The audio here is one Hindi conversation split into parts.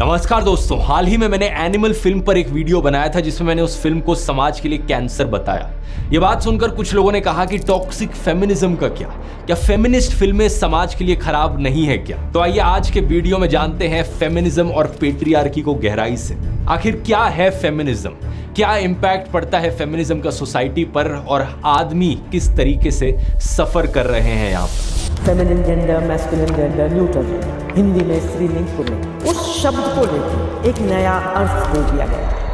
नमस्कार दोस्तों, हाल ही में मैंने एनिमल फिल्म पर एक वीडियो बनाया था जिसमें मैंने उस फिल्म को समाज के लिए कैंसर बताया। ये बात सुनकर कुछ लोगों ने कहा कि टॉक्सिक फेमिनिज्म का क्या फेमिनिस्ट फिल्में समाज के लिए खराब नहीं है क्या? तो आइए आज के वीडियो में जानते हैं फेमिनिज्म और पेट्रियार्की को गहराई से। आखिर क्या है फेमिनिज्म, क्या इम्पैक्ट पड़ता है फेमिनिज्म का सोसाइटी पर और आदमी किस तरीके से सफर कर रहे हैं यहाँ पर। Feminine gender, masculine gender, neutral gender, Hindi में स्त्रीलिंग पुल्लिंग, उस शब्द को लेकर एक नया अर्थ दे दिया गया है।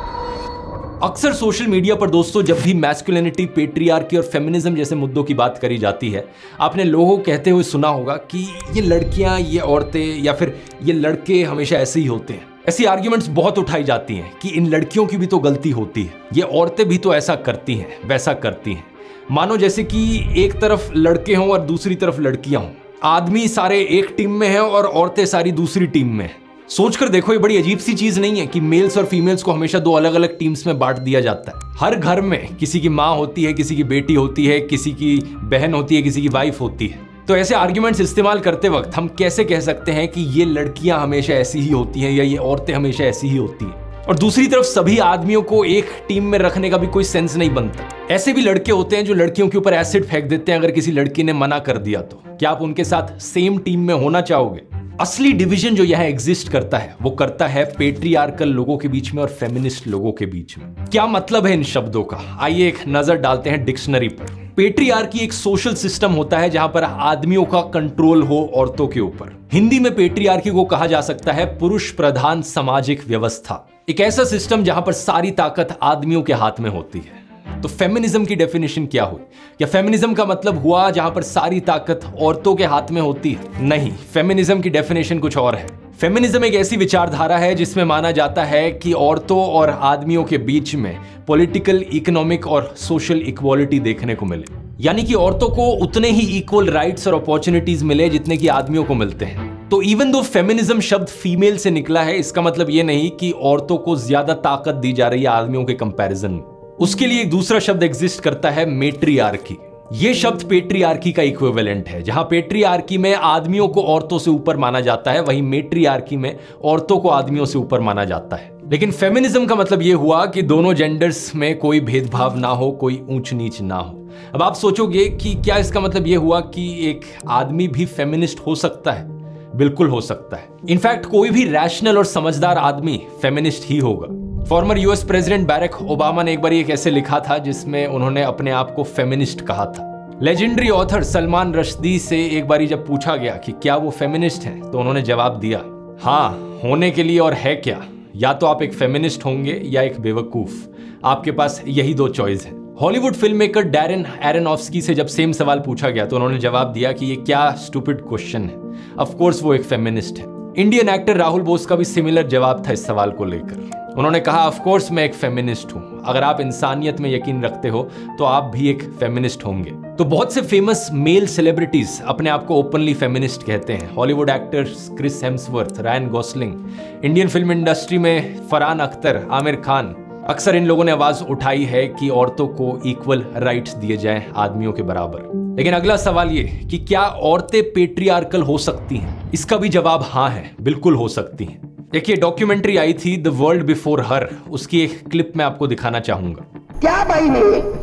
अक्सर सोशल मीडिया पर दोस्तों जब भी मैस्कुलिनिटी, पेट्रियार्की और फेमिनिज्म जैसे मुद्दों की बात करी जाती है, आपने लोगों को कहते हुए सुना होगा कि ये लड़कियां, ये औरतें या फिर ये लड़के हमेशा ऐसे ही होते हैं। ऐसी आर्ग्यूमेंट्स बहुत उठाई जाती हैं कि इन लड़कियों की भी तो गलती होती है, ये औरतें भी तो ऐसा करती हैं, वैसा करती हैं। मानो जैसे कि एक तरफ लड़के हों और दूसरी तरफ लड़कियां हों, आदमी सारे एक टीम में हैं और औरतें सारी दूसरी टीम में हैं। सोचकर देखो, ये बड़ी अजीब सी चीज नहीं है कि मेल्स और फीमेल्स को हमेशा दो अलग अलग टीम्स में बांट दिया जाता है। हर घर में किसी की माँ होती है, किसी की बेटी होती है, किसी की बहन होती है, किसी की वाइफ होती है। तो ऐसे आर्ग्यूमेंट्स इस्तेमाल करते वक्त हम कैसे कह सकते हैं कि ये लड़कियां हमेशा ऐसी ही होती हैं या ये औरतें हमेशा ऐसी ही होती हैं? और दूसरी तरफ सभी आदमियों को एक टीम में रखने का भी कोई सेंस नहीं बनता। ऐसे भी लड़के होते हैं जो लड़कियों के ऊपर एसिड फेंक देते हैं अगर किसी लड़की ने मना कर दिया तो। क्या आप उनके साथ सेम टीम में होना चाहोगे? असली डिवीजन जो यहाँ एग्जिस्ट करता है वो करता है पेट्रियार्कल लोगों के बीच में और फेमिनिस्ट लोगों के बीच में। क्या मतलब है इन शब्दों का? आइए एक नजर डालते हैं डिक्शनरी पर। पेट्रियार्की एक सोशल सिस्टम होता है जहां पर आदमियों का कंट्रोल हो औरतों के ऊपर। हिंदी में पेट्रियार्की को कहा जा सकता है पुरुष प्रधान सामाजिक व्यवस्था। एक ऐसा सिस्टम जहां पर सारी ताकत आदमियों के हाथ में होती है। तो फेमिनिज्म की डेफिनेशन क्या हुई? क्या फेमिनिज्म का मतलब हुआ जहां पर सारी ताकत औरतों के हाथ में होती है? नहीं, फेमिनिज्म की डेफिनेशन कुछ और है। फेमिनिज्म एक ऐसी विचारधारा है जिसमें माना जाता है कि औरतों और आदमियों के बीच में पॉलिटिकल, इकोनॉमिक और सोशल इक्वालिटी देखने को मिले। यानी कि औरतों को उतने ही इक्वल राइट्स और अपॉर्चुनिटीज मिले जितने कि आदमियों को मिलते हैं। तो इवन दो फेमिनिज्म शब्द फीमेल से निकला है, इसका मतलब ये नहीं कि औरतों को ज्यादा ताकत दी जा रही है आदमियों के कंपैरिजन में। उसके लिए एक दूसरा शब्द एग्जिस्ट करता है, मेट्रियार्की। ये शब्द पेट्रियार्की का इक्विवेलेंट है। जहां पेट्रियार्की में आदमियों को औरतों से ऊपर माना जाता है, वहीं मेट्रियार्की में औरतों को आदमियों से ऊपर माना जाता है। लेकिन फेमिनिज्म का मतलब यह हुआ कि दोनों जेंडर्स में कोई भेदभाव ना हो, कोई ऊंच नीच ना हो। अब आप सोचोगे कि क्या इसका मतलब यह हुआ कि एक आदमी भी फेमिनिस्ट हो सकता है? बिल्कुल हो सकता है। इनफैक्ट कोई भी रैशनल और समझदार आदमी फेमिनिस्ट ही होगा। Former US president Barack Obama ने एक बार एक ऐसे लिखा था जिसमें उन्होंने अपने आप को फेमिनिस्ट कहा था। लेजेंडरी ऑथर सलमान रश्दी से एक बारी जब पूछा गया कि क्या वो फेमिनिस्ट हैं, तो उन्होंने जवाब दिया, हाँ, होने के लिए और है क्या? या तो आप एक फेमिनिस्ट होंगे या एक बेवकूफ। आपके पास यही दो चॉइस है। Hollywood film maker Darren Aronofsky से जब सेम सवाल पूछा गया तो उन्होंने जवाब दिया कि ये क्या स्टूपिड क्वेश्चन है, ऑफ कोर्स वो एक फेमिनिस्ट है। इंडियन एक्टर राहुल बोस का भी सिमिलर जवाब था इस सवाल को लेकर। उन्होंने कहा, ऑफ कोर्स मैं एक फेमिनिस्ट हूं। अगर आप इंसानियत में यकीन रखते हो तो आप भी एक फेमिनिस्ट होंगे। तो बहुत से फेमस मेल सेलिब्रिटीज अपने आप को ओपनली फेमिनिस्ट कहते हैं। Hollywood actors Chris Hemsworth, Ryan Gosling, Indian film industry में फरहान अख्तर, आमिर खान, अक्सर इन लोगों ने आवाज उठाई है कि औरतों को इक्वल राइट्स दिए जाएं आदमियों के बराबर। लेकिन अगला सवाल ये कि क्या औरतें पेट्रियार्कल हो सकती हैं? इसका भी जवाब हाँ है, बिल्कुल हो सकती हैं। एक ये डॉक्यूमेंट्री आई थी द वर्ल्ड बिफोर हर, उसकी एक क्लिप मैं आपको दिखाना चाहूंगा। त्या बाईने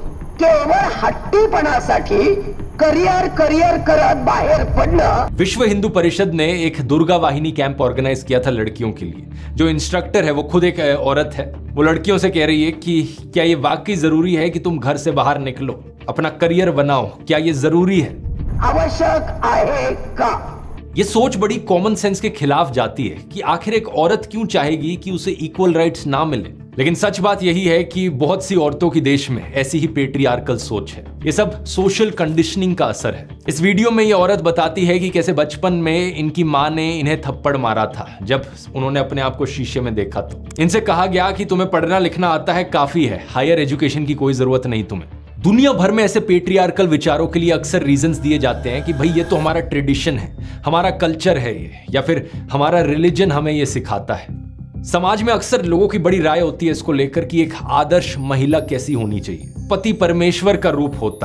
केवळ हट्टीपणासाठी करियर करत बाहेर पडणं। विश्व हिंदू परिषद ने एक दुर्गा वाहिनी कैंप ऑर्गेनाइज किया था लड़कियों के लिए। जो इंस्ट्रक्टर है वो खुद एक औरत है। वो लड़कियों से कह रही है कि क्या ये वाकई जरूरी है कि तुम घर से बाहर निकलो, अपना करियर बनाओ? क्या ये जरूरी है? आवश्यक आहे का? ये सोच बड़ी कॉमन सेंस के खिलाफ जाती है कि आखिर एक औरत क्यों चाहेगी कि उसे इक्वल राइट्स ना मिले। लेकिन सच बात यही है कि बहुत सी औरतों की देश में ऐसी ही पेट्रियार्कल सोच है। ये सब सोशल कंडीशनिंग का असर है। इस वीडियो में ये औरत बताती है कि कैसे बचपन में इनकी माँ ने इन्हें थप्पड़ मारा था जब उन्होंने अपने आप को शीशे में देखा। तो इनसे कहा गया कि तुम्हें पढ़ना लिखना आता है, काफी है, हायर एजुकेशन की कोई जरूरत नहीं तुम्हें। दुनिया भर में ऐसे पेट्रियार्कल विचारों के लिए अक्सर रीजंस दिए जाते हैं कि भाई ये तो हमारा ट्रेडिशन है, हमारा कल्चर है ये, या फिर हमारा रिलीजन हमें ये सिखाता है। समाज में अक्सर लोगों की बड़ी राय होती है इसको लेकर कि एक आदर्श महिला कैसी होनी चाहिए। पति परमेश्वर का रूप होता है,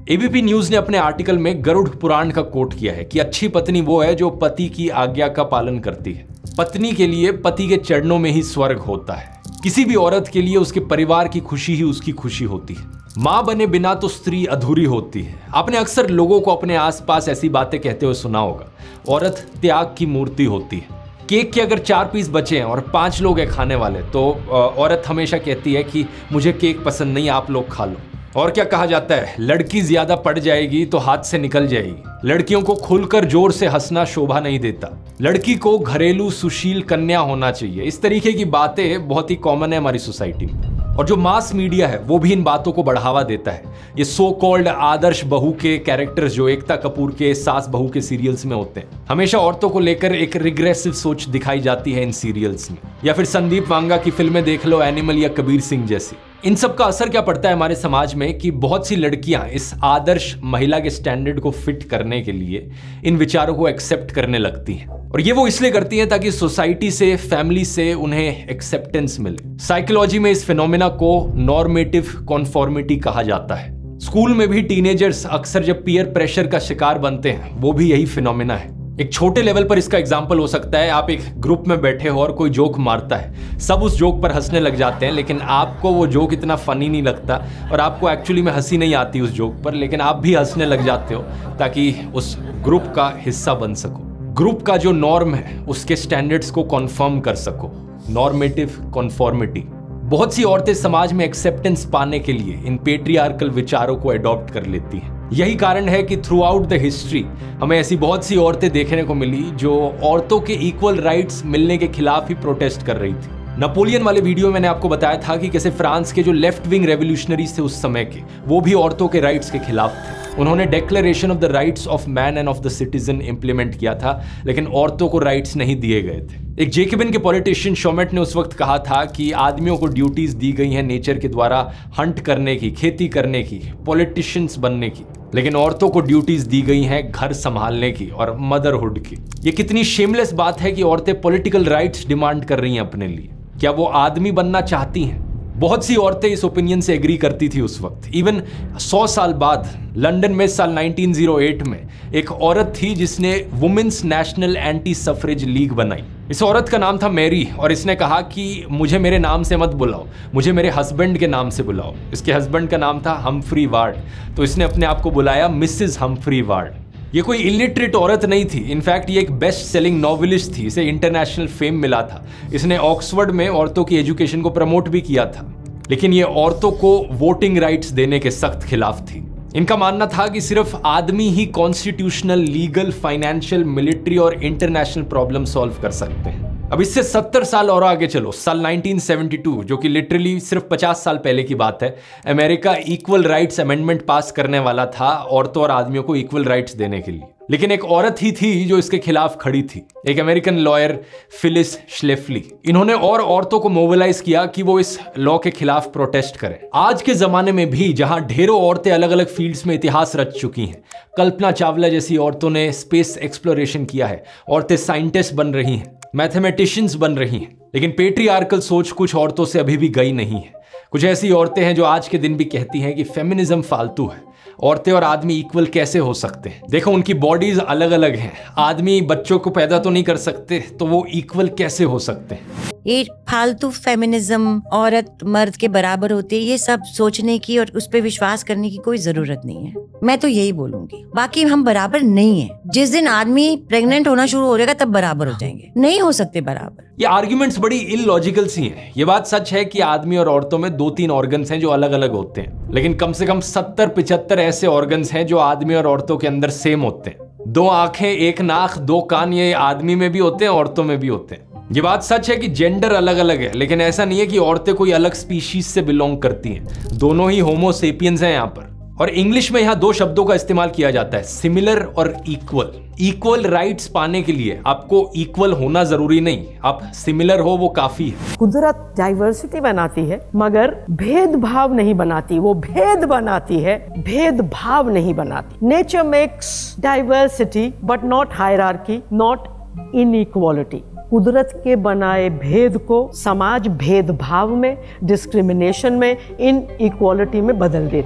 एबीपी न्यूज ने अपने आर्टिकल में गरुड़ पुराण का कोट किया है कि अच्छी पत्नी वो है जो पति की आज्ञा का पालन करती है। पत्नी के लिए पति के चरणों में ही स्वर्ग होता है। किसी भी औरत के लिए उसके परिवार की खुशी ही उसकी खुशी होती है। मां बने बिना तो स्त्री अधूरी होती है। आपने अक्सर लोगों को अपने आसपास ऐसी बातें कहते हुए सुना होगा, औरत त्याग की मूर्ति होती है। केक के अगर 4 पीस बचे हैं और 5 लोग हैं खाने वाले, तो औरत हमेशा कहती है कि मुझे केक पसंद नहीं, आप लोग खा लो। और क्या कहा जाता है, लड़की ज्यादा पड़ जाएगी तो हाथ से निकल जाएगी। लड़कियों को खुलकर जोर से हंसना शोभा नहीं देता। लड़की को घरेलू सुशील कन्या होना चाहिए। इस तरीके की बातें बहुत ही कॉमन है हमारी सोसाइटी में। और जो मास मीडिया है वो भी इन बातों को बढ़ावा देता है। ये सो कॉल्ड आदर्श बहू के कैरेक्टर्स जो एकता कपूर के सास बहू के सीरियल्स में होते हैं, हमेशा औरतों को लेकर एक रिग्रेसिव सोच दिखाई जाती है इन सीरियल्स में। या फिर संदीप वांगा की फिल्में देख लो, एनिमल या कबीर सिंह जैसी। इन सब का असर क्या पड़ता है हमारे समाज में कि बहुत सी लड़कियां इस आदर्श महिला के स्टैंडर्ड को फिट करने के लिए इन विचारों को एक्सेप्ट करने लगती हैं। और ये वो इसलिए करती हैं ताकि सोसाइटी से, फैमिली से उन्हें एक्सेप्टेंस मिले। साइकोलॉजी में इस फिनोमेना को नॉर्मेटिव कॉन्फॉर्मिटी कहा जाता है। स्कूल में भी टीनेजर्स अक्सर जब पीयर प्रेशर का शिकार बनते हैं, वो भी यही फिनोमेना है। एक छोटे लेवल पर इसका एग्जाम्पल हो सकता है, आप एक ग्रुप में बैठे हो और कोई जोक मारता है, सब उस जोक पर हंसने लग जाते हैं, लेकिन आपको वो जोक इतना फनी नहीं लगता और आपको एक्चुअली में हंसी नहीं आती उस जोक पर, लेकिन आप भी हंसने लग जाते हो ताकि उस ग्रुप का हिस्सा बन सको। ग्रुप का जो नॉर्म है उसके स्टैंडर्ड्स को कॉन्फर्म कर सको, नॉर्मेटिव कॉन्फॉर्मिटी। बहुत सी औरतें समाज में एक्सेप्टेंस पाने के लिए इन पेट्रियार्कल विचारों को अडॉप्ट कर लेती हैं। यही कारण है कि थ्रू आउट द हिस्ट्री हमें ऐसी बहुत सी औरतें देखने को मिली जो औरतों के इक्वल राइट्स मिलने के खिलाफ ही प्रोटेस्ट कर रही थी। नेपोलियन वाले वीडियो में मैंने आपको बताया था कि कैसे फ्रांस के जो लेफ्ट विंग रेवोल्यूशनरीज थे उस समय के, वो भी औरतों के राइट्स के खिलाफ थे। उन्होंने declaration of the rights of man and of the citizen implement किया था, लेकिन औरतों को राइट्स नहीं दिए गए थे। एक जेकबिन के पॉलिटिशियन शोमेट ने उस वक्त कहा था कि आदमियों को ड्यूटीज दी गई हैं नेचर के द्वारा हंट करने की, खेती करने की, पॉलिटिशियंस बनने की, लेकिन औरतों को ड्यूटीज दी गई हैं घर संभालने की और मदरहुड की। ये कितनी शेमलेस बात है कि औरतें पॉलिटिकल राइट्स डिमांड कर रही हैं अपने लिए। क्या वो आदमी बनना चाहती हैं? बहुत सी औरतें इस ओपिनियन से एग्री करती थी उस वक्त। इवन 100 साल बाद लंदन में साल 1908 में एक औरत थी जिसने women's national anti suffrage league बनाई। इस औरत का नाम था मैरी और इसने कहा कि मुझे मेरे नाम से मत बुलाओ, मुझे मेरे हस्बैंड के नाम से बुलाओ। इसके हस्बैंड का नाम था हम्फ्री वार्ड, तो इसने अपने आप को बुलाया मिसेस हम्फ्री वार्ड। ये कोई इलिटरेट औरत नहीं थी, इनफैक्ट ये एक बेस्ट सेलिंग नॉवेलिस्ट थी, इसे इंटरनेशनल फेम मिला था। इसने ऑक्सफोर्ड में औरतों की एजुकेशन को प्रमोट भी किया था, लेकिन ये औरतों को वोटिंग राइट्स देने के सख्त खिलाफ थी। इनका मानना था कि सिर्फ आदमी ही कॉन्स्टिट्यूशनल, लीगल, फाइनेंशियल, मिलिट्री और इंटरनेशनल प्रॉब्लम सॉल्व कर सकते हैं। अब इससे 70 साल और आगे चलो, साल 1972, जो कि लिटरली सिर्फ 50 साल पहले की बात है, America equal rights amendment pass करने वाला था औरतों और आदमियों को इक्वल राइट्स देने के लिए। लेकिन एक औरत ही थी जो इसके खिलाफ खड़ी थी, एक अमेरिकन लॉयर फिलिस श्लेफली। इन्होंने और औरतों को मोबिलाइज किया कि वो इस लॉ के खिलाफ प्रोटेस्ट करें। आज के जमाने में भी जहां ढेरों औरतें अलग अलग फील्ड्स में इतिहास रच चुकी हैं, कल्पना चावला जैसी औरतों ने स्पेस एक्सप्लोरेशन किया है, औरतें साइंटिस्ट बन रही हैं, मैथमेटिशियंस बन रही हैं, लेकिन पेट्रियार्कल सोच कुछ औरतों से अभी भी गई नहीं है। कुछ ऐसी औरतें हैं जो आज के दिन भी कहती हैं कि फेमिनिज्म फालतू है, औरतें और आदमी इक्वल कैसे हो सकते हैं। देखो, उनकी बॉडीज अलग अलग हैं, आदमी बच्चों को पैदा तो नहीं कर सकते, तो वो इक्वल कैसे हो सकते हैं। ये फालतू फेमिनिज्म, औरत मर्द के बराबर होती है, ये सब सोचने की और उस पर विश्वास करने की कोई जरूरत नहीं है। मैं तो यही बोलूंगी, बाकी हम बराबर नहीं है। जिस दिन आदमी प्रेग्नेंट होना शुरू हो जाएगा तब बराबर हो जाएंगे, नहीं हो सकते बराबर। ये आर्ग्यूमेंट्स बड़ी इलॉजिकल सी हैं। ये बात सच है कि आदमी और औरतों में 2-3 ऑर्गन्स हैं जो अलग अलग होते हैं, लेकिन कम से कम 70-75 ऐसे ऑर्गन्स हैं जो आदमी और औरतों के अंदर सेम होते हैं। 2 आंखें, 1 नाक, 2 कान, ये आदमी में भी होते हैं, औरतों में भी होते हैं। ये बात सच है कि जेंडर अलग अलग है, लेकिन ऐसा नहीं है कि औरतें कोई अलग स्पीशीज से बिलोंग करती हैं। दोनों ही होमो सेपियंस हैं यहाँ पर। और इंग्लिश में यहाँ 2 शब्दों का इस्तेमाल किया जाता है, सिमिलर और इक्वल। इक्वल राइट्स पाने के लिए आपको इक्वल होना जरूरी नहीं, आप सिमिलर हो वो काफी है। कुदरत डाइवर्सिटी बनाती है मगर भेदभाव नहीं बनाती, वो भेद बनाती है, भेदभाव नहीं बनाती। Nature makes diversity but not hierarchy, not inequality. कुदरत के बनाए भेद को समाज भेदभाव में, डिस्क्रिमिनेशन में, इनइक्वालिटी में बदल देता है।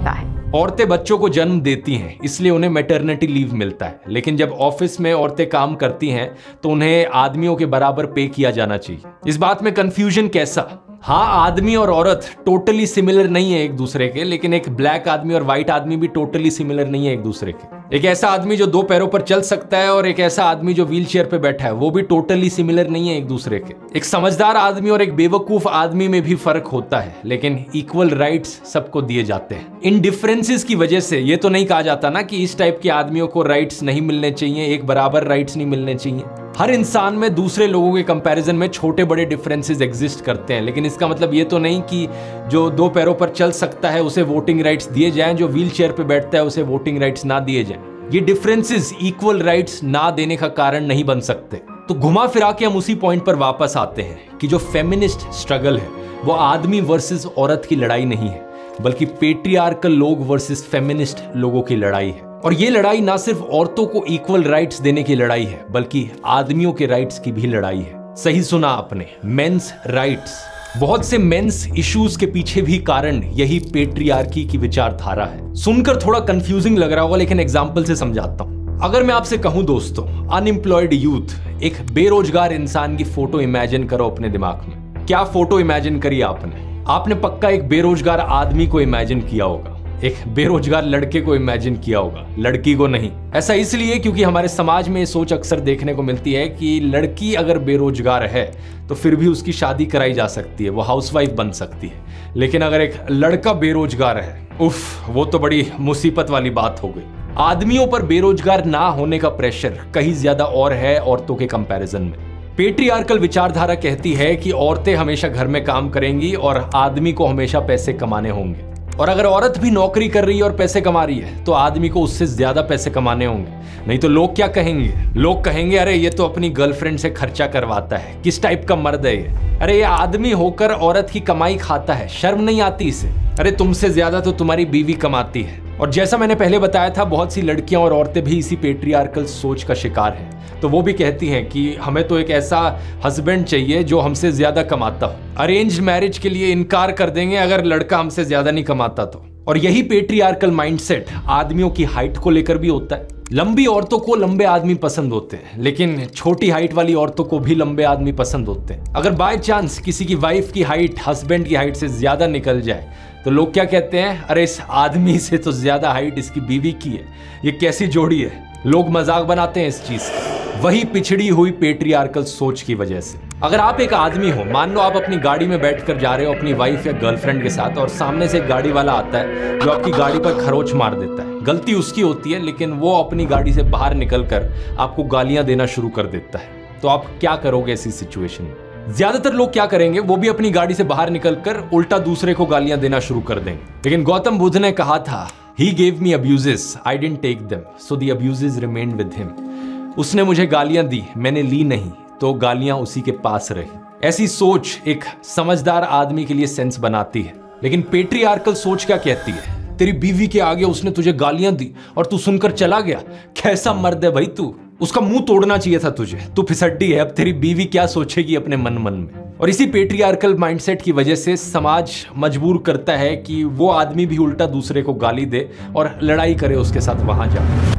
औरतें बच्चों को जन्म देती हैं, इसलिए उन्हें मैटरनिटी लीव मिलता है, लेकिन जब ऑफिस में औरतें काम करती हैं तो उन्हें आदमियों के बराबर पे किया जाना चाहिए। इस बात में कंफ्यूजन कैसा? हाँ, आदमी और औरत टोटली सिमिलर नहीं है एक दूसरे के, लेकिन एक ब्लैक आदमी और व्हाइट आदमी भी टोटली सिमिलर नहीं है एक दूसरे के। एक ऐसा आदमी जो 2 पैरों पर चल सकता है और एक ऐसा आदमी जो व्हील चेयर पे बैठा है, वो भी टोटली सिमिलर नहीं है एक दूसरे के। एक समझदार आदमी और एक बेवकूफ आदमी में भी फर्क होता है, लेकिन इक्वल राइट्स सबको दिए जाते हैं। इन डिफरेंसेस की वजह से ये तो नहीं कहा जाता ना कि इस टाइप के आदमियों को राइट्स नहीं मिलने चाहिए, एक बराबर राइट्स नहीं मिलने चाहिए। हर इंसान में दूसरे लोगों के कंपैरिजन में छोटे बड़े डिफरेंसेस एग्जिस्ट करते हैं, लेकिन इसका मतलब ये तो नहीं कि जो 2 पैरों पर चल सकता है उसे वोटिंग राइट्स दिए जाएं, जो व्हील चेयर पे बैठता है उसे वोटिंग राइट्स ना दिए जाएं। ये डिफरेंसेस इक्वल राइट्स ना देने का कारण नहीं बन सकते। तो घुमा फिरा के हम उसी पॉइंट पर वापस आते हैं कि जो फेमिनिस्ट स्ट्रगल है वो आदमी वर्सेस औरत की लड़ाई नहीं है, बल्कि पेट्रियार्कल लोग वर्सेस फेमिनिस्ट लोगों की लड़ाई है। और ये लड़ाई ना सिर्फ औरतों को इक्वल राइट्स देने की लड़ाई है, बल्कि आदमियों के राइट्स की भी लड़ाई है। सही सुना आपने, मेंस राइट्स। बहुत से मेंस इश्यूज के पीछे भी कारण यही पेट्रियार्की की विचारधारा है। सुनकर थोड़ा कंफ्यूजिंग लग रहा होगा, लेकिन एग्जाम्पल से समझाता हूं। अगर मैं आपसे कहूं दोस्तों, अनएम्प्लॉयड यूथ, एक बेरोजगार इंसान की फोटो इमेजिन करो अपने दिमाग में। क्या फोटो इमेजिन करी आपने पक्का एक बेरोजगार आदमी को इमेजिन किया होगा, एक बेरोजगार लड़के को इमेजिन किया होगा, लड़की को नहीं। ऐसा इसलिए क्योंकि हमारे समाज में ये सोच अक्सर देखने को मिलती है कि लड़की अगर बेरोजगार है तो फिर भी उसकी शादी कराई जा सकती है, वो हाउसवाइफ बन सकती है। लेकिन अगर एक लड़का बेरोजगार है, उफ, वो तो बड़ी मुसीबत वाली बात हो गई। आदमियों पर बेरोजगार ना होने का प्रेशर कहीं ज्यादा और है औरतों के कंपैरिजन में। पेट्रियार्कल विचारधारा कहती है कि औरतें हमेशा घर में काम करेंगी और आदमी को हमेशा पैसे कमाने होंगे, और अगर औरत भी नौकरी कर रही है और पैसे कमा रही है तो आदमी को उससे ज्यादा पैसे कमाने होंगे। नहीं तो लोग क्या कहेंगे? लोग कहेंगे अरे ये तो अपनी गर्लफ्रेंड से खर्चा करवाता है, किस टाइप का मर्द है ये, अरे ये आदमी होकर औरत की कमाई खाता है, शर्म नहीं आती इसे, अरे तुमसे ज्यादा तो तुम्हारी बीवी कमाती है। और जैसा मैंने पहले बताया था, बहुत सी लड़कियां और औरतें भी इसी पेट्रियार्कल सोच का शिकार हैं। तो वो भी कहती हैं कि हमें तो एक ऐसा हस्बैंड चाहिए जो हमसे ज्यादा कमाता हो। अरेंज्ड मैरिज के लिए इनकार कर देंगे अगर लड़का हमसे ज्यादा नहीं कमाता तो। और यही पेट्रियार्कल माइंडसेट आदमियों की हाइट को लेकर भी होता है। लंबी औरतों को लंबे आदमी पसंद होते हैं, लेकिन छोटी हाइट वाली औरतों को भी लंबे आदमी पसंद होते हैं। अगर बाय चांस किसी की वाइफ की हाइट हस्बैंड की हाइट से ज्यादा निकल जाए तो लोग क्या कहते हैं, अरे इस आदमी से तो ज्यादा हाइट इसकी बीवी की है, ये कैसी जोड़ी है। लोग मजाक बनाते हैं इस चीज का, वही पिछड़ी हुई पेट्रियार्कल सोच की वजह से। अगर आप एक आदमी हो, मान लो आप अपनी गाड़ी में बैठकर जा रहे हो अपनी वाइफ या गर्लफ्रेंड के साथ, और सामने से एक गाड़ी वाला आता है जो आपकी गाड़ी पर खरोच मार देता है। गलती उसकी होती है, लेकिन वो अपनी गाड़ी से बाहर निकलकर आपको गालियां देना शुरू कर देता है। तो आप क्या करोगे ऐसी सिचुएशन में? ज्यादातर लोग क्या करेंगे, वो भी अपनी गाड़ी से बाहर निकलकर उल्टा दूसरे को गालियां देना शुरू कर देंगे। लेकिन गौतम बुद्ध ने कहा था, He gave me abuses, I didn't take them, so the abuses remained with him. उसने मुझे गालियां दी, मैंने ली नहीं, तो गालियां उसी के पास रही। ऐसी सोच एक समझदार आदमी के लिए सेंस बनाती है। लेकिन पेट्रियार्कल सोच क्या कहती है, तेरी बीवी के आगे उसने तुझे गालियां दी और तू सुनकर चला गया, कैसा मर्द है भाई तू, उसका मुंह तोड़ना चाहिए था तुझे, तू फिसड्डी है, अब तेरी बीवी क्या सोचेगी अपने मन में। और इसी पेट्रियार्कल माइंडसेट की वजह से समाज मजबूर करता है कि वो आदमी भी उल्टा दूसरे को गाली दे और लड़ाई करे उसके साथ वहां जाकर।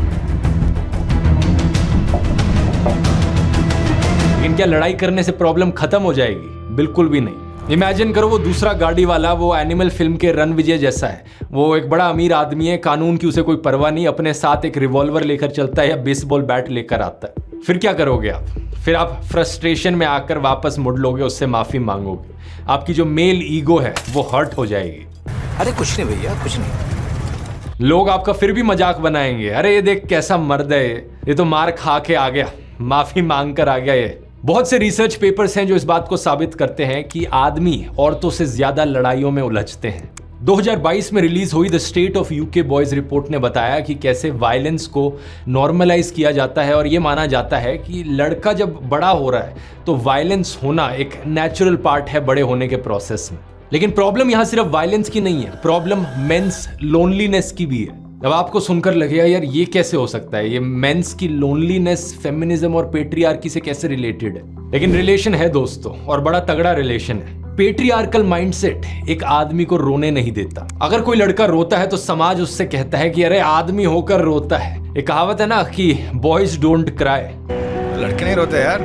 लेकिन क्या लड़ाई करने से प्रॉब्लम खत्म हो जाएगी? बिल्कुल भी नहीं। इमेजिन करो वो दूसरा गाड़ी वाला वो एनिमल फिल्म के रणविजय जैसा है। वो एक बड़ा अमीर आदमी है, कानून की उसे कोई परवाह नहीं, अपने साथ एक रिवॉल्वर लेकर चलता है या बेसबॉल बैट लेकर आता है। फिर क्या करोगे आप? फिर आप फ्रस्ट्रेशन में आकर वापस मुड़ लोगे, उससे माफी मांगोगे, आपकी जो मेल ईगो है वो हर्ट हो जाएगी। अरे कुछ नहीं भैया, कुछ नहीं। लोग आपका फिर भी मजाक बनाएंगे, अरे ये देख कैसा मर्द है, ये तो मार खा के आ गया, माफी मांग कर आ गया ये। बहुत से रिसर्च पेपर्स हैं जो इस बात को साबित करते हैं कि आदमी औरतों से ज्यादा लड़ाइयों में उलझते हैं। 2022 में रिलीज हुई the state of UK boys report ने बताया कि कैसे वायलेंस को नॉर्मलाइज किया जाता है और ये माना जाता है कि लड़का जब बड़ा हो रहा है तो वायलेंस होना एक नेचुरल पार्ट है बड़े होने के प्रोसेस में। लेकिन प्रॉब्लम यहाँ सिर्फ वायलेंस की नहीं है, प्रॉब्लम मेंस लोनलीनेस की भी है। अब आपको सुनकर लगेगा यार ये कैसे हो सकता है, ये मेंस की लोनलीनेस फेमिनिज्म और पेट्रियार्की से कैसे रिलेटेड है? लेकिन रिलेशन है दोस्तों, और बड़ा तगड़ा रिलेशन है। पेट्रियार्कल माइंडसेट एक आदमी को रोने नहीं देता। अगर कोई लड़का रोता है तो समाज उससे कहता है कि अरे आदमी होकर रोता है। एक कहावत है ना कि बॉयज डोंट क्राई। लड़के नहीं रोते यार।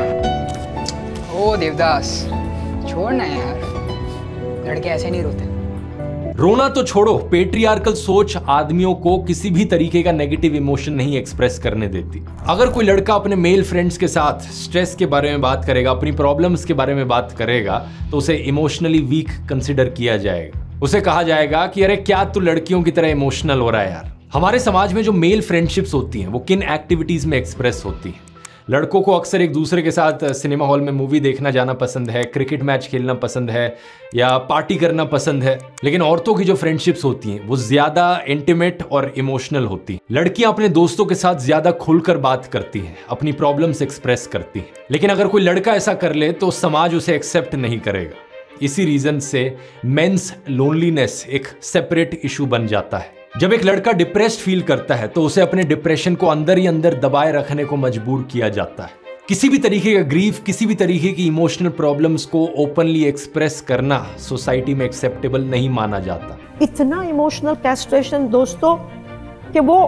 ओ देवदास, छोड़ना यार, लड़के ऐसे नहीं रोते। रोना तो छोड़ो, पेट्रियार्कल सोच आदमियों को किसी भी तरीके का नेगेटिव इमोशन नहीं एक्सप्रेस करने देती। अगर कोई लड़का अपने मेल फ्रेंड्स के साथ स्ट्रेस के बारे में बात करेगा, अपनी प्रॉब्लम्स के बारे में बात करेगा, तो उसे इमोशनली वीक कंसिडर किया जाएगा। उसे कहा जाएगा कि अरे क्या तू लड़कियों की तरह इमोशनल हो रहा है यार। हमारे समाज में जो मेल फ्रेंडशिप्स होती हैं वो किन एक्टिविटीज में एक्सप्रेस होती हैं? लड़कों को अक्सर एक दूसरे के साथ सिनेमा हॉल में मूवी देखना जाना पसंद है, क्रिकेट मैच खेलना पसंद है या पार्टी करना पसंद है। लेकिन औरतों की जो फ्रेंडशिप्स होती हैं वो ज्यादा इंटीमेट और इमोशनल होती हैं। लड़कियां अपने दोस्तों के साथ ज्यादा खुलकर बात करती हैं, अपनी प्रॉब्लम्स एक्सप्रेस करती हैं। लेकिन अगर कोई लड़का ऐसा कर ले तो समाज उसे एक्सेप्ट नहीं करेगा। इसी रीजन से मेंस लोनलीनेस एक सेपरेट इशू बन जाता है। जब एक लड़का डिप्रेस्ड फील करता है तो उसे अपने डिप्रेशन को अंदर ही अंदर दबाए रखने को मजबूर किया जाता है। किसी भी तरीके का ग्रीफ, किसी भी तरीके की इमोशनल प्रॉब्लम्स को ओपनली एक्सप्रेस करना सोसाइटी में एक्सेप्टेबल नहीं माना जाता। इतना इमोशनल कैस्ट्रेशन दोस्तों कि वो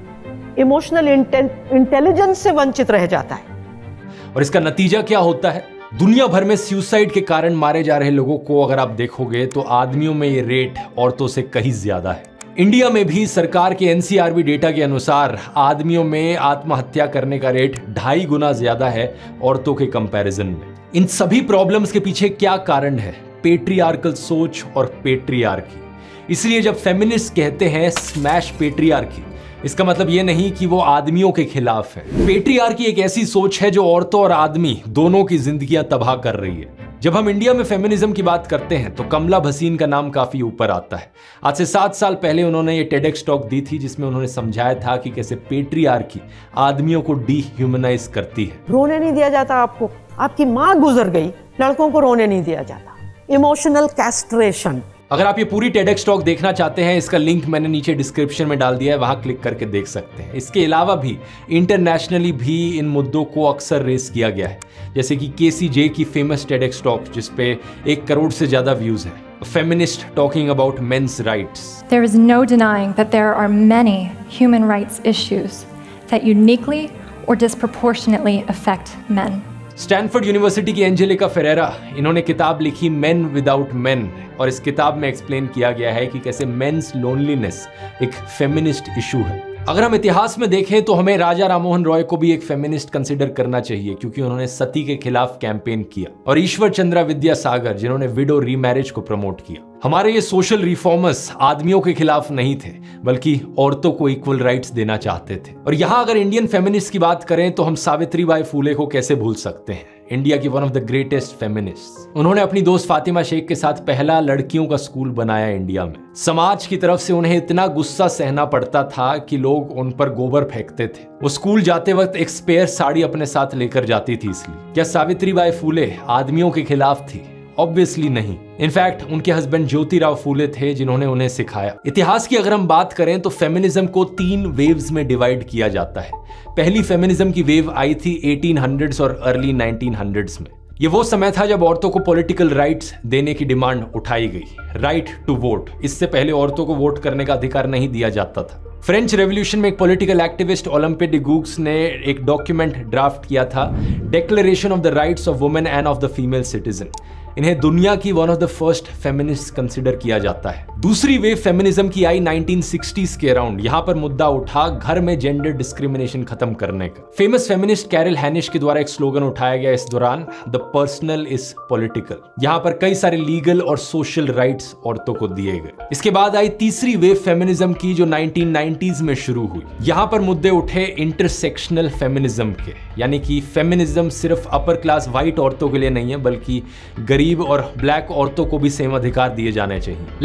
इमोशनल इंटेलिजेंस से वंचित रह जाता है। और इसका नतीजा क्या होता है? दुनिया भर में सुसाइड के कारण मारे जा रहे लोगों को अगर आप देखोगे तो आदमियों में ये रेट औरतों से कहीं ज्यादा है। इंडिया में भी सरकार के एनसीआरबी डेटा के अनुसार आदमियों में आत्महत्या करने का रेट 2.5 गुना ज्यादा है औरतों के कंपैरिजन में। इन सभी प्रॉब्लम्स के पीछे क्या कारण है? पेट्रियार्कल सोच और पेट्रियार्की। इसलिए जब फेमिनिस्ट कहते हैं स्मैश पेट्रियार्की, इसका मतलब ये नहीं कि वो आदमियों के खिलाफ है। पेट्रियार्की एक ऐसी सोच है जो औरतों और आदमी दोनों की जिंदगियां तबाह कर रही है। जब हम इंडिया में फेमिनिज्म की बात करते हैं तो कमला भसीन का नाम काफी ऊपर आता है। आज से 7 साल पहले उन्होंने ये टेडेक्स टॉक दी थी जिसमें उन्होंने समझाया था कि कैसे पेट्रियार्की आदमियों को डीह्यूमनाइज करती है। रोने नहीं दिया जाता आपको, आपकी माँ गुजर गई, लड़कों को रोने नहीं दिया जाता। Emotional castration. अगर आप ये पूरी टेडेक्स टॉक देखना चाहते हैं, इसका लिंक मैंने नीचे डिस्क्रिप्शन में डाल दिया है, वहां क्लिक करके देख सकते हैं। इसके अलावा भी इंटरनेशनली भी इन मुद्दों को अक्सर रेस किया गया है, जैसे कि KCJ की फेमस टेडेक्स टॉक जिसपे 1 करोड़ से ज्यादा व्यूज है। Feminist talking about men's rights. There is no denying that there are many human rights issues that uniquely or disproportionately affect men. Stanford university की एंजेलिका फेरेरा, इन्होंने किताब लिखी मेन विदाउट मेन, और इस किताब में एक्सप्लेन किया गया है कि कैसे मेंस लोनलीनेस एक फेमिनिस्ट इशू है। अगर हम इतिहास में देखें तो हमें राजा राममोहन रॉय को भी एक फेमिनिस्ट कंसिडर करना चाहिए, क्योंकि उन्होंने सती के खिलाफ कैंपेन किया, और ईश्वर चंद्रा विद्यासागर जिन्होंने विडो रीमैरिज को प्रमोट किया। हमारे ये सोशल रिफॉर्मर्स आदमियों के खिलाफ नहीं थे, बल्कि औरतों को इक्वल राइट्स देना चाहते थे। और यहाँ अगर इंडियन फेमिनिस्ट की बात करें तो हम सावित्रीबाई फूले को कैसे भूल सकते हैं, इंडिया की one of the greatest feminist. उन्होंने अपनी दोस्त फातिमा शेख के साथ पहला लड़कियों का स्कूल बनाया इंडिया में। समाज की तरफ से उन्हें इतना गुस्सा सहना पड़ता था कि लोग उन पर गोबर फेंकते थे। वो स्कूल जाते वक्त एक स्पेयर साड़ी अपने साथ लेकर जाती थी। इसलिए क्या सावित्रीबाई फूले आदमियों के खिलाफ थी? ऑब्वियसली नहीं। इनफैक्ट उनके हस्बैंड ज्योतिराव फूले थे जिन्होंने उन्हें सिखाया। इतिहास की अगर हम बात करें तो फेमिनिज्म को 3 वेव्स में डिवाइड किया जाता है। पहली फेमिनिज्म की वेव आई थी 1800s और अर्ली 1900s में। ये वो समय था जब औरतों को पॉलिटिकल राइट्स देने की डिमांड उठाई गई, राइट टू वोट। इससे पहले औरतों को वोट करने का अधिकार नहीं दिया जाता था। फ्रेंच रेवोल्यूशन में एक political activist Olympe de Gouges ने एक डॉक्यूमेंट ड्राफ्ट किया था, declaration of the rights of women and of the female citizen. इन्हें दुनिया की one of the first feminist consider किया जाता है। दूसरी वेव फेमिनिज्म की आई 1960s के अराउंड। यहाँ पर मुद्दा उठा घर में जेंडर डिस्क्रिमिनेशन खत्म करने का। फेमस फेमिनिस्ट कैरल हैनिश के द्वारा एक स्लोगन उठाया गया इस दौरान, द पर्सनल इज पॉलिटिकल। यहाँ पर कई सारे लीगल और सोशल राइट्स औरतों को दिए गए। इसके बाद आई तीसरी वेव फेमिनिज्म की जो 1990s में शुरू हुई। यहाँ पर मुद्दे उठे इंटरसेक्शनल फेमिनिज्म के, यानी कि फेमिनिज्म सिर्फ अपर क्लास व्हाइट औरतों के लिए नहीं है, बल्कि गरीब और ब्लैक औरतों को भी सेम अधिकार दिए जाने चाहिए। लेकिन प्रॉब्लम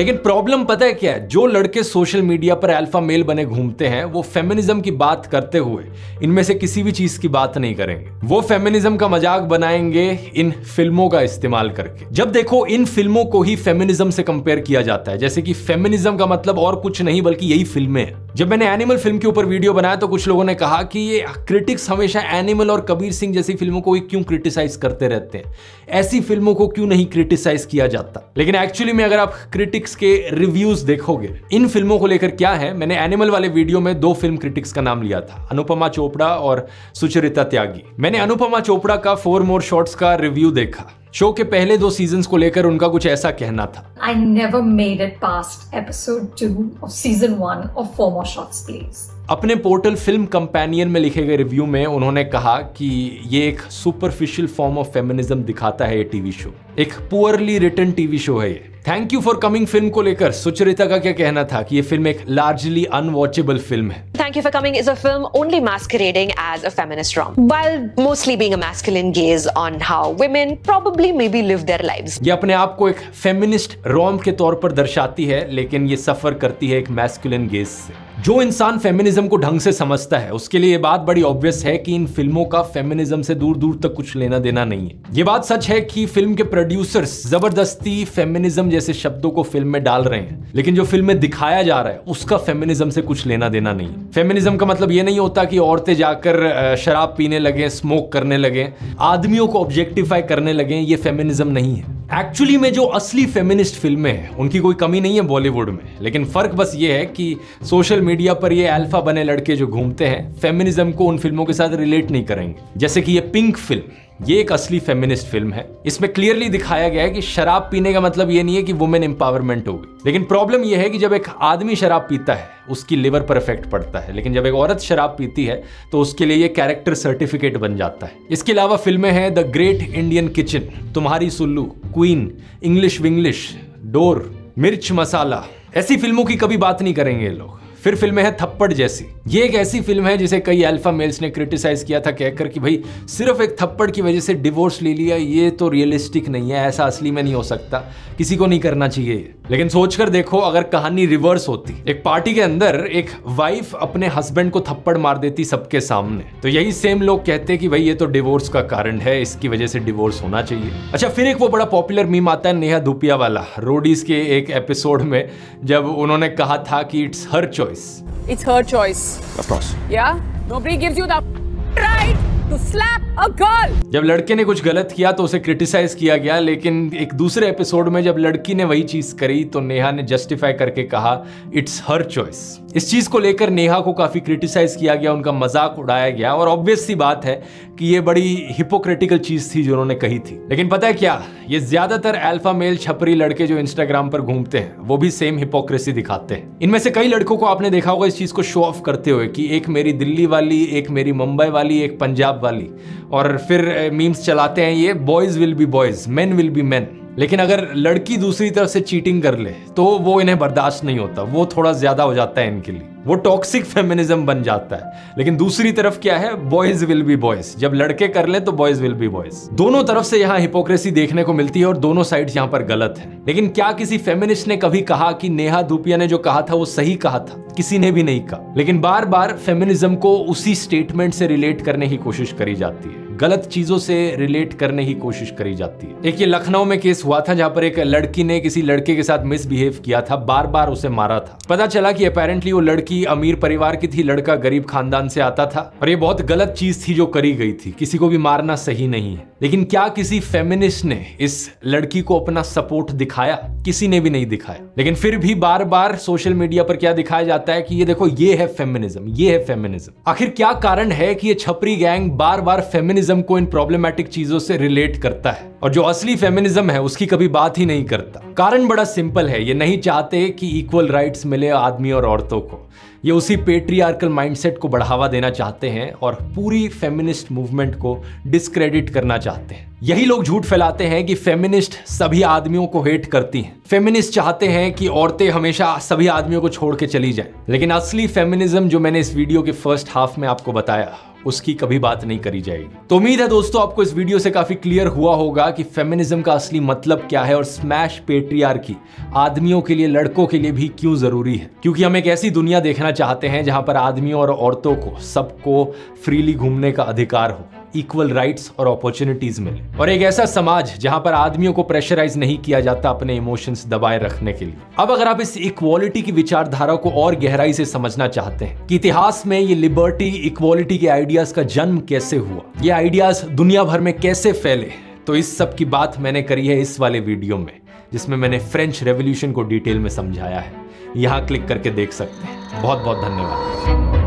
प्रॉब्लम पता है क्या है, जो लड़के सोशल मीडिया पर अल्फा मेल बने घूमते हैं वो फेमिनिज्म की बात करते हुए इनमें से किसी भी चीज की बात नहीं करेंगे। वो फेमिनिज्म का मजाक बनाएंगे इन फिल्मों का इस्तेमाल करके। जब देखो इन फिल्मों को ही फेमिनिज्म से कंपेयर किया जाता है, जैसे कि फेमिनिज्म का मतलब और कुछ नहीं बल्कि यही फिल्में हैं। जब मैंने एनिमल फिल्म के ऊपर वीडियो बनाया तो कुछ लोगों ने कहा कि ये क्रिटिक्स हमेशा एनिमल और कबीर सिंह जैसी फिल्मों को क्यों क्रिटिसाइज करते रहते हैं, ऐसी फिल्मों को क्यों नहीं क्रिटिसाइज किया जाता। लेकिन एक्चुअली में अगर आप क्रिटिक्स के रिव्यूज देखोगे इन फिल्मों को लेकर क्या है, मैंने एनिमल वाले वीडियो में 2 फिल्म क्रिटिक्स का नाम लिया था, अनुपमा चोपड़ा और सुचरिता त्यागी। मैंने अनुपमा चोपड़ा का 4 More Shots का रिव्यू देखा। शो के पहले 2 सीजन्स को लेकर उनका कुछ ऐसा कहना था। I never made it past episode 2 of season 1 of 4 More Shots, please. अपने पोर्टल फिल्म कंपेनियन में लिखे गए रिव्यू में उन्होंने कहा कि ये एक सुपरफिशियल फॉर्म ऑफ फेमिनिज्म दिखाता है ये टीवी शो, एक पुअरली रिटन टीवी शो है ये। Thank you for coming film को लेकर सुचरिता का क्या कहना था कि ये फिल्म एक लार्जली अनवॉचेबल फिल्म है। Thank You for Coming is a film only masquerading as a feminist rom, while mostly being a masculine gaze on how women probably maybe live their lives. ये अपने आप को एक फेमिनिस्ट रॉम के तौर पर दर्शाती है, लेकिन ये सफर करती है एक मैस्कुलिन गेज से। जो इंसान फेमिनिज्म को ढंग से समझता है उसके लिए ये बात बड़ी ऑब्वियस है कि इन फिल्मों का फेमिनिज्म से दूर दूर तक कुछ लेना देना नहीं है। ये बात सच है कि फिल्म के प्रोड्यूसर्स जबरदस्ती फेमिनिज्म जैसे शब्दों को फिल्म में डाल रहे हैं, लेकिन जो फिल्म में दिखाया जा रहा है उसका फेमिनिज्म से कुछ लेना देना नहीं है। फेमिनिज्म का मतलब ये नहीं होता कि औरतें जाकर शराब पीने लगे, स्मोक करने लगे, आदमियों को ऑब्जेक्टिफाई करने लगे, ये फेमिनिज्म नहीं है। एक्चुअली में जो असली फेमिनिस्ट फिल्में हैं उनकी कोई कमी नहीं है बॉलीवुड में, लेकिन फर्क बस ये है कि सोशल मीडिया पर ये अल्फा बने लड़के जो घूमते हैं फेमिनिज्म को उन फिल्मों के साथ रिलेट नहीं करेंगे। जैसे कि ये पिंक फिल्म, ये एक असली फेमिनिस्ट फिल्म है। इसमें क्लियरली दिखाया गया है कि शराब पीने का मतलब ये नहीं है कि वुमेन एम्पावरमेंट होगी, लेकिन प्रॉब्लम ये है कि जब एक आदमी शराब पीता है उसकी लिवर पर इफेक्ट पड़ता है, लेकिन जब एक औरत शराब पीती है तो उसके लिए ये कैरेक्टर सर्टिफिकेट बन जाता है। इसके अलावा फिल्में हैं the great Indian kitchen, Tumhari Sulu, queen, English Vinglish, Dor, Mirch Masala, ऐसी फिल्मों की कभी बात नहीं करेंगे ये लोग। फिर फिल्में हैं थप्पड़ जैसी, ये एक ऐसी फिल्म है जिसे कई अल्फा मेल्स ने क्रिटिसाइज किया था कहकर कि भाई सिर्फ एक थप्पड़ की वजह से डिवोर्स ले लिया, ये तो रियलिस्टिक नहीं है, ऐसा असली में नहीं हो सकता, किसी को नहीं करना चाहिए। लेकिन सोचकर देखो अगर कहानी रिवर्स होती, एक पार्टी के अंदर एक वाइफ अपने हस्बैंड को थप्पड़ मार देती सबके सामने, तो यही सेम लोग कहते कि भाई ये तो डिवोर्स का कारण है, इसकी वजह से डिवोर्स होना चाहिए। अच्छा, फिर एक वो बड़ा पॉपुलर मीम आता है नेहा धूपिया वाला, रोडीज के एक एपिसोड में जब उन्होंने कहा था कि it's her choice. It's her choice. Of course. Yeah? Nobody gives you the right to slap a girl. जब लड़के ने कुछ गलत किया तो उसे क्रिटिसाइज किया गया, लेकिन एक दूसरे एपिसोड में जब लड़की ने वही चीज करी तो नेहा ने जस्टिफाई करके कहा इट्स हर चॉइस। इस चीज को लेकर नेहा को काफी क्रिटिसाइज किया गया, उनका मजाक उड़ाया गया, और ऑब्वियस सी बात है कि ये बड़ी हिपोक्रेटिकल चीज थी जो उन्होंने कही थी। लेकिन पता है क्या, ये ज्यादातर अल्फा मेल छपरी लड़के जो इंस्टाग्राम पर घूमते हैं वो भी सेम हिपोक्रेसी दिखाते हैं। इनमें से कई लड़कों को आपने देखा होगा इस चीज को शो ऑफ करते हुए कि एक मेरी दिल्ली वाली, एक मेरी मुंबई वाली, एक पंजाब वाली, और फिर मीम्स चलाते हैं ये boys will be boys, men will be men. लेकिन अगर लड़की दूसरी तरफ से चीटिंग कर ले तो वो इन्हें बर्दाश्त नहीं होता, वो थोड़ा ज्यादा हो जाता है इनके लिए, वो टॉक्सिक फेमिनिज्म बन जाता है। लेकिन दूसरी तरफ क्या है, बॉयज विल बी बॉयज, जब लड़के कर ले तो बॉयज विल बी बॉयज। दोनों तरफ से यहाँ हिपोक्रेसी देखने को मिलती है और दोनों साइड्स यहाँ पर गलत है। लेकिन क्या किसी फेमिनिस्ट ने कभी कहा कि नेहा धूपिया ने जो कहा था वो सही कहा था? किसी ने भी नहीं कहा। लेकिन बार बार फेमिनिज्म को उसी स्टेटमेंट से रिलेट करने की कोशिश करी जाती है, गलत चीजों से रिलेट करने की कोशिश करी जाती है। एक ये लखनऊ में केस हुआ था जहां पर एक लड़की ने किसी लड़के के साथ मिसबिहेव किया था, बार बार उसे मारा था। पता चला कि अपेरेंटली वो लड़की अमीर परिवार की थी, लड़का गरीब खानदान से आता था, और ये बहुत गलत चीज थी जो करी गई थी, किसी को भी मारना सही नहीं है। लेकिन क्या किसी फेमिनिस्ट ने इस लड़की को अपना सपोर्ट दिखाया? किसी ने भी नहीं दिखाया। लेकिन फिर भी बार बार सोशल मीडिया पर क्या दिखाया जाता है कि ये देखो ये है फेमिनिज्म, ये है फेमिनिज्म। आखिर क्या कारण है कि ये छपरी गैंग बार बार फेमिनिज्म को इन प्रॉब्लमैटिक चीजों से रिलेट करता है और जो असली फेमिनिज्म है उसकी कभी बात ही नहीं करता? कारण बड़ा सिंपल है, ये नहीं चाहते कि इक्वल राइट्स मिले आदमी और औरतों को। ये उसी पेट्रियार्कल माइंडसेट को बढ़ावा देना चाहते हैं और पूरी फेमिनिस्ट मूवमेंट को डिस्क्रेडिट करना चाहते हैं। यही लोग झूठ फैलाते हैं कि फेमिनिस्ट सभी आदमियों को हेट करती हैं। फेमिनिस्ट चाहते हैं कि औरतें हमेशा सभी आदमियों को छोड़ के चली जाएं। लेकिन असली फेमिनिज्म जो मैंने इस वीडियो के फर्स्ट हाफ में आपको बताया, उसकी कभी बात नहीं करी जाएगी। तो उम्मीद है दोस्तों आपको इस वीडियो से काफी क्लियर हुआ होगा कि फेमिनिज्म का असली मतलब क्या है और स्मैश पेट्रियार्की आदमियों के लिए, लड़कों के लिए भी क्यों जरूरी है। क्योंकि हम एक ऐसी दुनिया देखना चाहते हैं जहां पर आदमियों और औरतों को सबको फ्रीली घूमने का अधिकार हो, इक्वल राइट्स और अपॉर्चुनिटीज मिले, और एक ऐसा समाज जहां पर आदमियों को प्रेशराइज नहीं किया जाता अपने इमोशंस दबाए रखने के लिए। अब अगर आप इस इक्वालिटी की विचारधारा को और गहराई से समझना चाहते हैं कि इतिहास में ये लिबर्टी, इक्वालिटी के आइडियाज का जन्म कैसे हुआ, ये आइडियाज दुनिया भर में कैसे फैले, तो इस सब की बात मैंने करी है इस वाले वीडियो में, जिसमें मैंने फ्रेंच रेवोल्यूशन को डिटेल में समझाया है। यहां क्लिक करके देख सकते हैं। बहुत बहुत धन्यवाद।